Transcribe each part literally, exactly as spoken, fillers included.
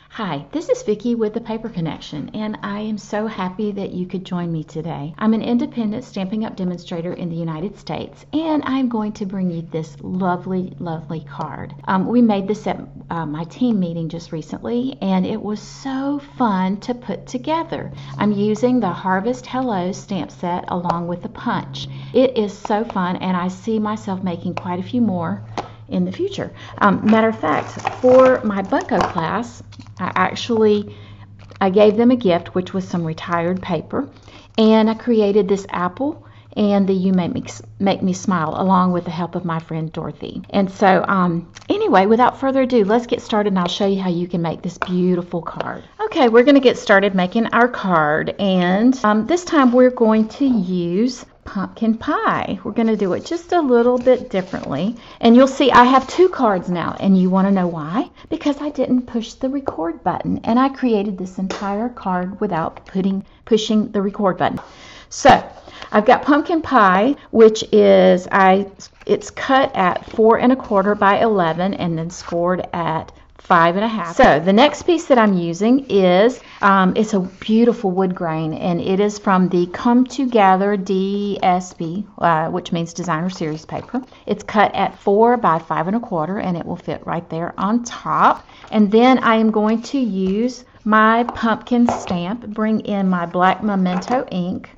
Hi, this is Vicki with the Paper Connection, and I am so happy that you could join me today. I'm an independent Stampin' Up! Demonstrator in the United States, and I'm going to bring you this lovely, lovely card. Um, we made this at uh, my team meeting just recently, and it was so fun to put together. I'm using the Harvest Hello stamp set along with the punch. It is so fun, and I see myself making quite a few more in the future. Um, matter of fact, for my Bunko class, I actually I gave them a gift, which was some retired paper, and I created this apple and the You Make Me, Make Me Smile along with the help of my friend Dorothy. And so um, anyway, without further ado, let's get started and I'll show you how you can make this beautiful card. Okay, we're going to get started making our card, and um, this time we're going to use pumpkin pie. We're going to do it just a little bit differently, and you'll see I have two cards now, and you want to know why? Because I didn't push the record button, and I created this entire card without putting pushing the record button. So I've got pumpkin pie, which is I it's cut at four and a quarter by eleven and then scored at five and a half. So the next piece that I'm using is um, it's a beautiful wood grain, and it is from the Come Together D S P, uh, which means Designer Series paper. It's cut at four by five and a quarter, and it will fit right there on top. And then I am going to use my pumpkin stamp, bring in my black Memento ink,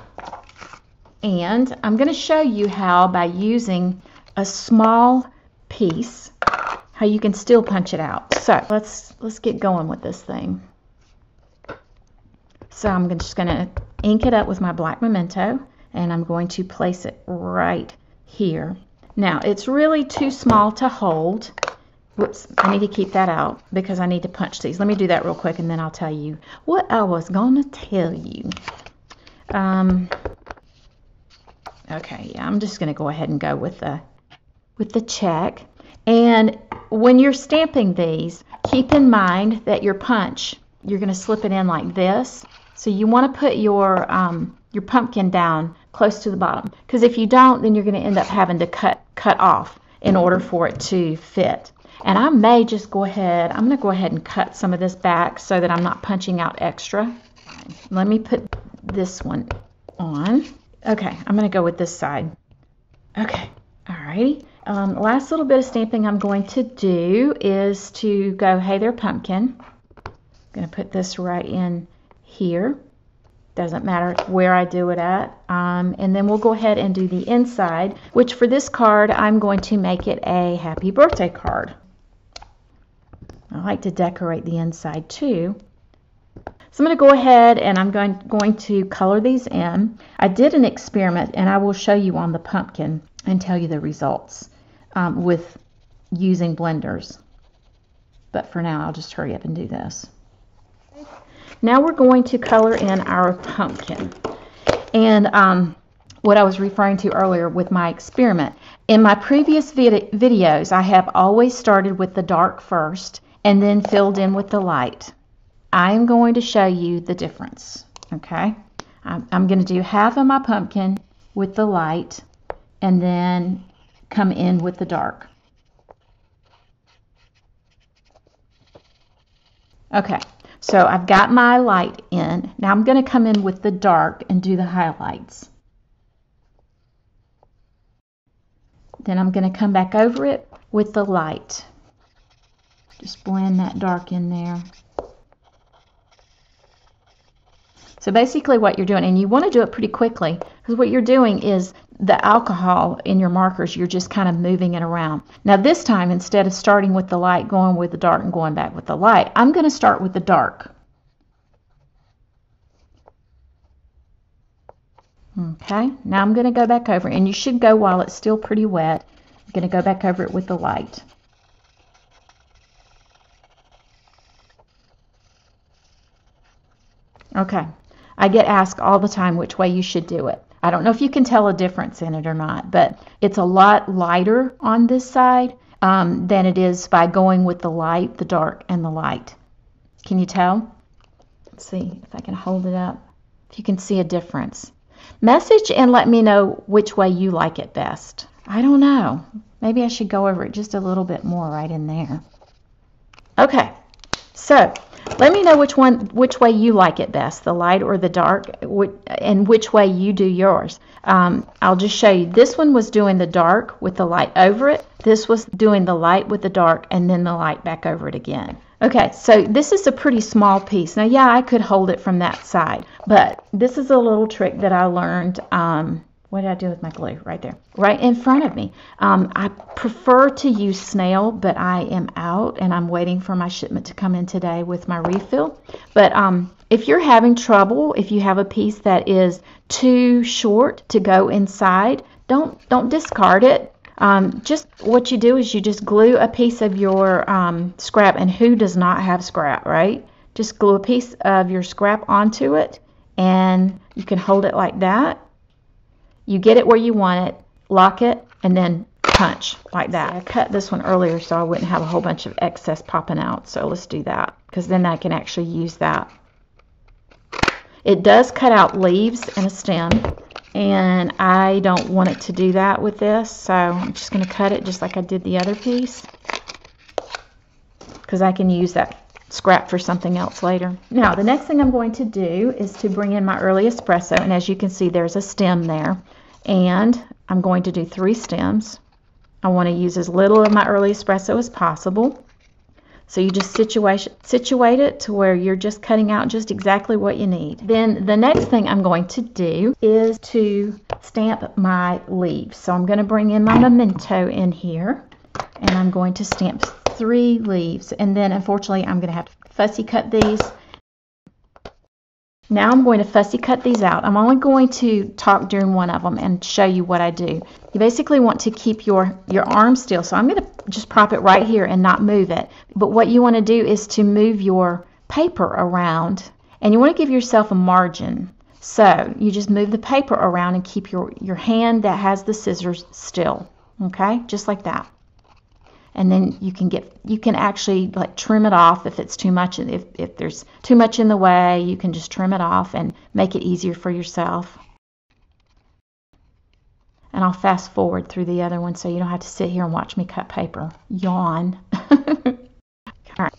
and I'm going to show you how by using a small piece how you can still punch it out. So let's let's get going with this thing. So I'm just going to ink it up with my black Memento, and I'm going to place it right here. Now it's really too small to hold. Whoops, I need to keep that out because I need to punch these. Let me do that real quick, and then I'll tell you what I was going to tell you. Um, okay, yeah, I'm just going to go ahead and go with the with the check. And when you're stamping these, keep in mind that your punch, you're going to slip it in like this. So you want to put your um, your pumpkin down close to the bottom, because if you don't, then you're going to end up having to cut cut off in order for it to fit. And I may just go ahead, I'm going to go ahead and cut some of this back so that I'm not punching out extra. Let me put this one on. Okay, I'm going to go with this side. Okay, alrighty. Um, last little bit of stamping I'm going to do is to go, hey there pumpkin. I'm going to put this right in here. Doesn't matter where I do it at. Um, and then we'll go ahead and do the inside, which for this card I'm going to make it a happy birthday card. I like to decorate the inside too. So I'm going to go ahead and I'm going, going to color these in. I did an experiment, and I will show you on the pumpkin and tell you the results um, with using blenders. But for now, I'll just hurry up and do this. Now we're going to color in our pumpkin. And um, what I was referring to earlier with my experiment. In my previous vid videos, I have always started with the dark first and then filled in with the light. I'm going to show you the difference. Okay, I'm, I'm going to do half of my pumpkin with the light and then come in with the dark. Okay, so I've got my light in. Now I'm going to come in with the dark and do the highlights. Then I'm going to come back over it with the light. Just blend that dark in there. So basically what you're doing, and you want to do it pretty quickly, because what you're doing is the alcohol in your markers, you're just kind of moving it around. Now this time, instead of starting with the light, going with the dark, and going back with the light, I'm going to start with the dark. Okay, now I'm going to go back over, and you should go while it's still pretty wet. I'm going to go back over it with the light. Okay. I get asked all the time which way you should do it. I don't know if you can tell a difference in it or not, but it's a lot lighter on this side um, than it is by going with the light, the dark, and the light. Can you tell? Let's see if I can hold it up. If you can see a difference. Message and let me know which way you like it best. I don't know. Maybe I should go over it just a little bit more right in there. Okay. So let me know which one, which way you like it best, the light or the dark, and which way you do yours. Um, I'll just show you. This one was doing the dark with the light over it. This was doing the light with the dark and then the light back over it again. Okay, so this is a pretty small piece. Now, yeah, I could hold it from that side, but this is a little trick that I learned. Um, what did I do with my glue? Right there, right in front of me. Um, I prefer to use snail, but I am out and I'm waiting for my shipment to come in today with my refill. But um, if you're having trouble, if you have a piece that is too short to go inside, don't don't discard it. Um, just what you do is you just glue a piece of your um, scrap, and who does not have scrap, right? Just glue a piece of your scrap onto it, and you can hold it like that. You get it where you want it, lock it, and then punch like that. I cut this one earlier so I wouldn't have a whole bunch of excess popping out, so let's do that, because then I can actually use that. It does cut out leaves and a stem, and I don't want it to do that with this, so I'm just going to cut it just like I did the other piece, because I can use that scrap for something else later. Now, the next thing I'm going to do is to bring in my early espresso, and as you can see, there's a stem there, and I'm going to do three stems. I want to use as little of my early espresso as possible. So you just situate, situate it to where you're just cutting out just exactly what you need. Then the next thing I'm going to do is to stamp my leaves. So I'm going to bring in my memento in here, and I'm going to stamp three leaves. And then unfortunately I'm going to have to fussy cut these. Now I'm going to fussy cut these out. I'm only going to talk during one of them and show you what I do. You basically want to keep your, your arm still. So I'm going to just prop it right here and not move it. But what you want to do is to move your paper around, and you want to give yourself a margin. So you just move the paper around and keep your, your hand that has the scissors still. Okay, just like that. And then you can get, you can actually like trim it off if it's too much. If, if there's too much in the way, you can just trim it off and make it easier for yourself. And I'll fast forward through the other one so you don't have to sit here and watch me cut paper. Yawn. All right.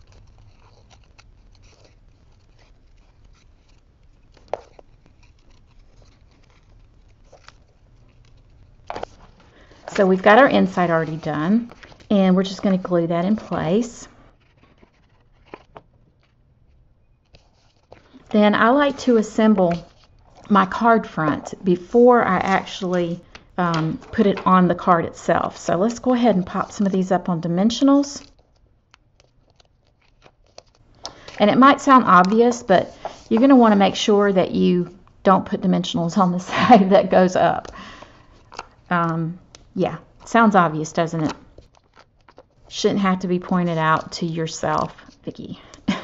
So we've got our inside already done, and we're just going to glue that in place. Then I like to assemble my card front before I actually um, put it on the card itself. So let's go ahead and pop some of these up on dimensionals. And it might sound obvious, but you're going to want to make sure that you don't put dimensionals on the side that goes up. Um, yeah, sounds obvious, doesn't it? Shouldn't have to be pointed out to yourself, Vicki.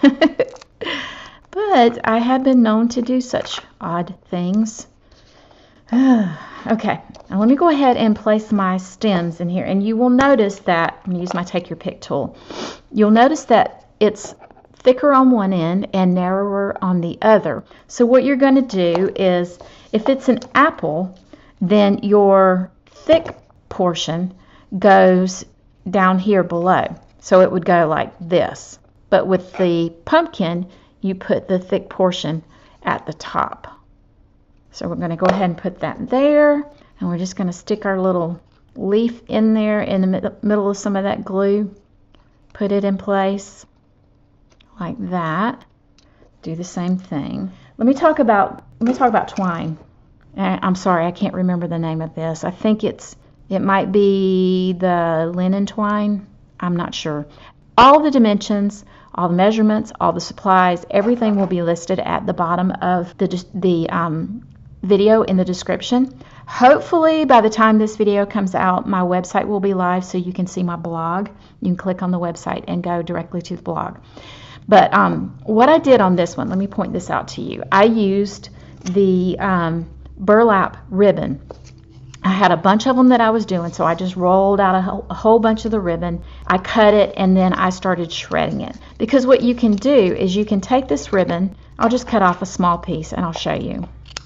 But I have been known to do such odd things. Okay, now let me go ahead and place my stems in here. And you will notice that, I'm going to use my Take Your Pick tool. You'll notice that it's thicker on one end and narrower on the other. So what you're going to do is, if it's an apple, then your thick portion goes down here below. So it would go like this. But with the pumpkin, you put the thick portion at the top. So we're going to go ahead and put that there, and we're just going to stick our little leaf in there in the mid middle of some of that glue. Put it in place like that. Do the same thing. Let me talk about let me talk about twine. I'm sorry, I can't remember the name of this. I think it's it might be the linen twine. I'm not sure. All the dimensions, all the measurements, all the supplies, everything will be listed at the bottom of the, the um, video in the description. Hopefully by the time this video comes out, my website will be live so you can see my blog. You can click on the website and go directly to the blog. But um, what I did on this one, let me point this out to you. I used the um, burlap ribbon. I had a bunch of them that I was doing, so I just rolled out a whole, a whole bunch of the ribbon. I cut it, and then I started shredding it. Because what you can do is you can take this ribbon, I'll just cut off a small piece and I'll show you.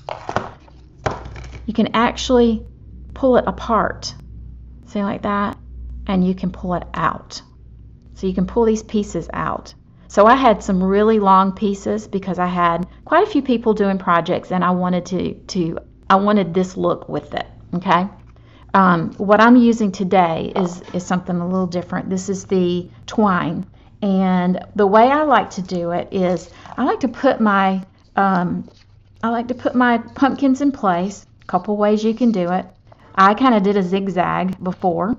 You can actually pull it apart, see, like that, and you can pull it out. So you can pull these pieces out. So I had some really long pieces because I had quite a few people doing projects, and I wanted to, to I wanted this look with it, okay? Um, what I'm using today is, is something a little different. This is the twine. And the way I like to do it is I like to put my um, I like to put my pumpkins in place. A couple ways you can do it. I kind of did a zigzag before,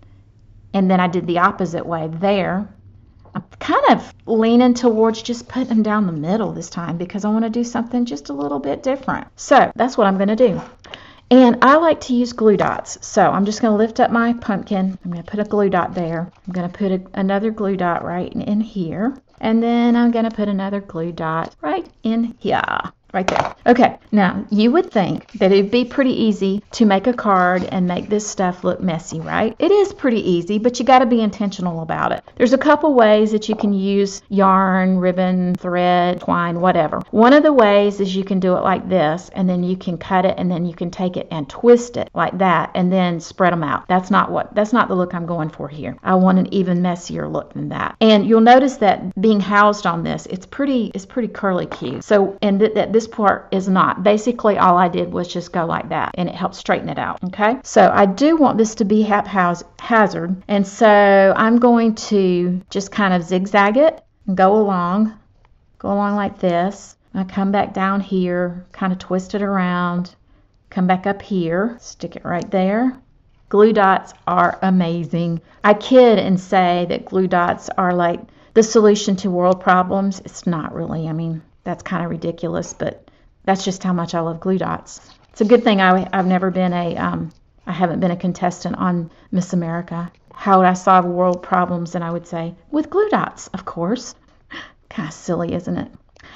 and then I did the opposite way there. I'm kind of leaning towards just putting them down the middle this time because I want to do something just a little bit different. So that's what I'm going to do. And I like to use glue dots. So I'm just going to lift up my pumpkin. I'm going to put a glue dot there. I'm going to put a, another glue dot right in, in here. And then I'm going to put another glue dot right in here. Right there. Okay, now you would think that it'd be pretty easy to make a card and make this stuff look messy, right? It is pretty easy, but you got to be intentional about it. There's a couple ways that you can use yarn, ribbon, thread, twine, whatever. One of the ways is you can do it like this, and then you can cut it, and then you can take it and twist it like that, and then spread them out. That's not what, that's not the look I'm going for here. I want an even messier look than that. And you'll notice that being housed on this, it's pretty, it's pretty curly cute. So, and that th this This part is not. Basically, all I did was just go like that, and it helps straighten it out, okay? So I do want this to be haphazard, and so I'm going to just kind of zigzag it and go along, go along like this. I come back down here, kind of twist it around, come back up here, stick it right there. Glue dots are amazing. I kid and say that glue dots are like the solution to world problems. It's not really. I mean, that's kind of ridiculous, but that's just how much I love glue dots. It's a good thing I, I've never been a, um, I haven't been a contestant on Miss America. How would I solve world problems? And I would say, with glue dots, of course. Kind of silly, isn't it?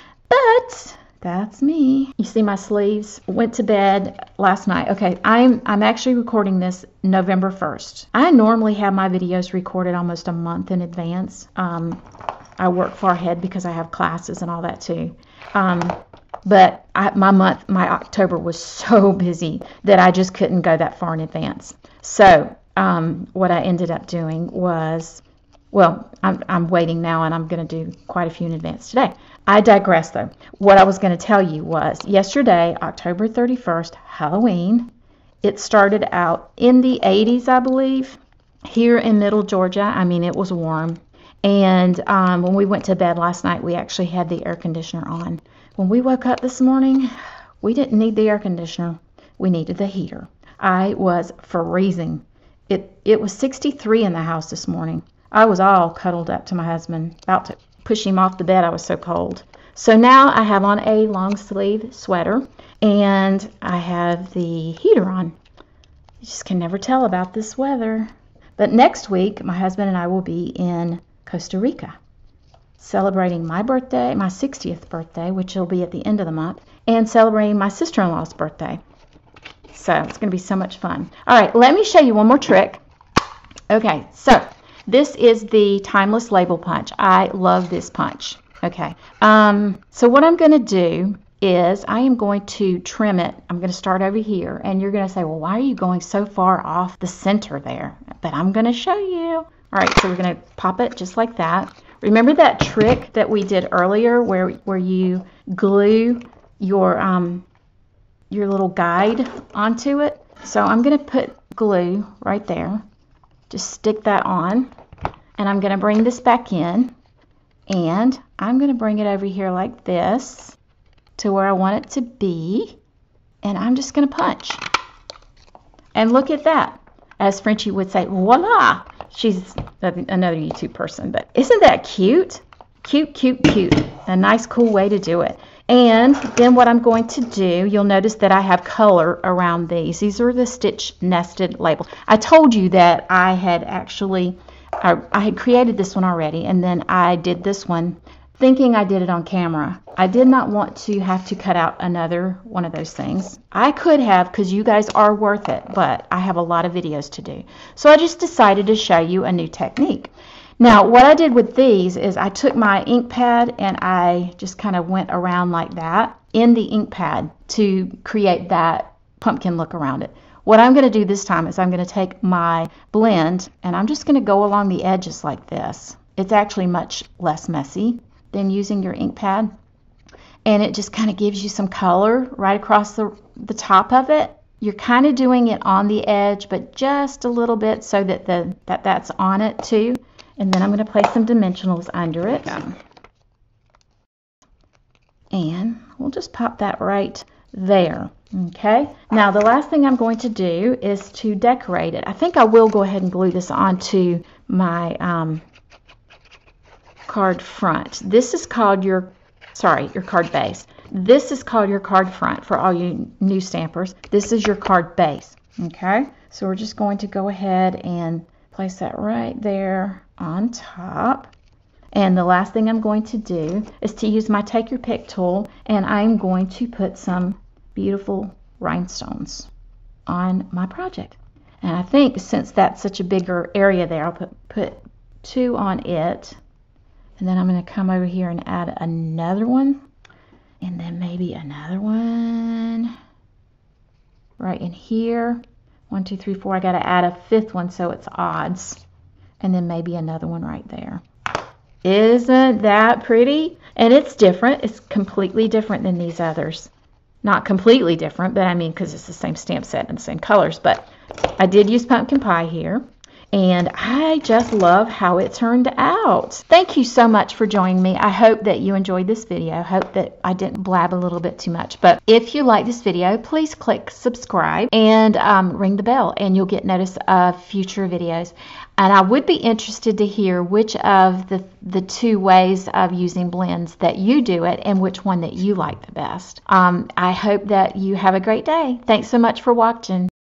But that's me. You see my sleeves? Went to bed last night. Okay, I'm, I'm actually recording this November first. I normally have my videos recorded almost a month in advance. Um, I work far ahead because I have classes and all that too. Um, but I, my month, my October was so busy that I just couldn't go that far in advance. So um, what I ended up doing was, well, I'm, I'm waiting now, and I'm going to do quite a few in advance today. I digress though. What I was going to tell you was yesterday, October thirty-first, Halloween. It started out in the eighties, I believe, here in Middle Georgia. I mean, it was warm. And um, when we went to bed last night, we actually had the air conditioner on. When we woke up this morning, we didn't need the air conditioner. We needed the heater. I was freezing. It, it was sixty-three in the house this morning. I was all cuddled up to my husband, about to push him off the bed. I was so cold. So now I have on a long sleeve sweater, and I have the heater on. You just can never tell about this weather. But next week, my husband and I will be in Costa Rica, celebrating my birthday, my sixtieth birthday, which will be at the end of the month, and celebrating my sister-in-law's birthday. So it's going to be so much fun. All right, let me show you one more trick. Okay, so this is the Timeless Label Punch. I love this punch. Okay, um, so what I'm going to do is I am going to trim it. I'm going to start over here, and you're going to say, well, why are you going so far off the center there? But I'm going to show you. All right, so we're going to pop it just like that. Remember that trick that we did earlier where where you glue your um your little guide onto it? So I'm going to put glue right there. Just stick that on, and I'm going to bring this back in, and I'm going to bring it over here like this to where I want it to be, and I'm just going to punch. And look at that. As Frenchie would say, voila! She's another YouTube person, but isn't that cute? Cute, cute, cute. A nice, cool way to do it. And then what I'm going to do, you'll notice that I have color around these. These are the stitch nested labels. I told you that I had actually, I, I had created this one already, and then I did this one thinking I did it on camera. I did not want to have to cut out another one of those things. I could have, because you guys are worth it, but I have a lot of videos to do. So I just decided to show you a new technique. Now, what I did with these is I took my ink pad and I just kind of went around like that in the ink pad to create that pumpkin look around it. What I'm going to do this time is I'm going to take my blend and I'm just going to go along the edges like this. It's actually much less messy than using your ink pad. And it just kind of gives you some color right across the, the top of it. You're kind of doing it on the edge, but just a little bit so that the that that's on it too. And then I'm going to place some dimensionals under it. And we'll just pop that right there. Okay, now the last thing I'm going to do is to decorate it. I think I will go ahead and glue this onto my um, card front. This is called your, sorry, your card base. This is called your card front for all you new stampers. This is your card base. Okay, so we're just going to go ahead and place that right there on top. And the last thing I'm going to do is to use my Take Your Pick tool, and I'm going to put some beautiful rhinestones on my project. And I think since that's such a bigger area there, I'll put, put two on it. And then I'm going to come over here and add another one. And then maybe another one right in here. One, two, three, four. I got to add a fifth one so it's odds. And then maybe another one right there. Isn't that pretty? And it's different. It's completely different than these others. Not completely different, but I mean, because it's the same stamp set and the same colors. But I did use pumpkin pie here. And I just love how it turned out. Thank you so much for joining me. I hope that you enjoyed this video. I hope that I didn't blab a little bit too much. But if you like this video, please click subscribe and um, ring the bell, and you'll get notice of future videos. And I would be interested to hear which of the, the two ways of using blends that you do it and which one that you like the best. Um, I hope that you have a great day. Thanks so much for watching.